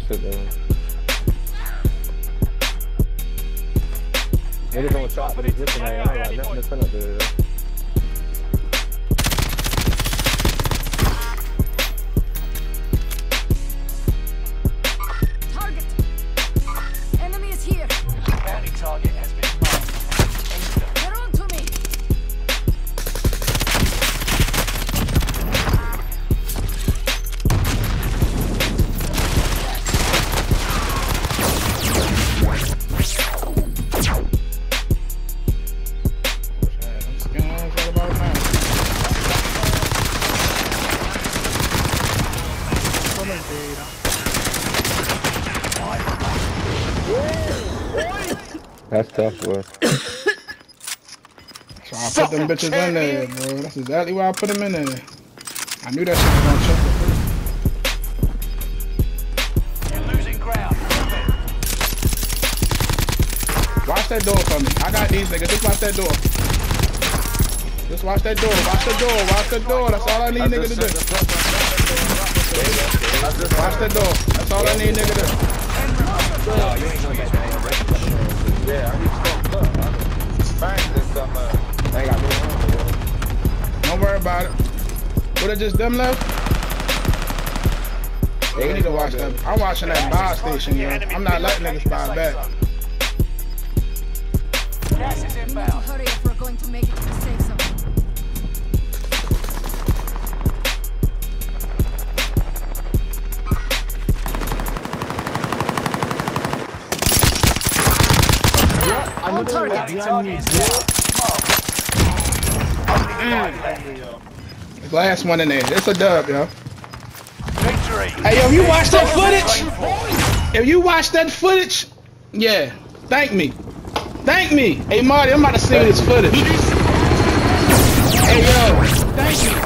shit though. Niggas don't shot for these zipping ass. I ain't got nothing to put up there. Target. Enemy is here. Bounty target has been marked. Get on to me. That's tough, boy. So I put them bitches in there, bro. That's exactly why I put them in there. I knew that shit was gonna check. You're losing ground. Watch that door for me. I got these niggas. Just watch that door. Just watch that door. Watch the door. Watch the door. That's all I need nigga to do. Watch that door. That's all I need nigga to do. No, you ain't gonna get that. Yeah, I need stuff up. Bang this stuff up. I ain't got no room. Don't worry about it. What, it just them left? Yeah, we need to watch them. I'm watching that buy station, yo. I'm not letting niggas buy back. Gas is We need to inbound. hurry if we're going to make it to the safe zone. On target. Bounty target is down. Last one in there. It's a dub, yo. Victory. Hey, yo, if you watch that footage, yeah, thank me. Thank me. Hey, Marty, I'm about to see this footage. Hey, yo, thank you.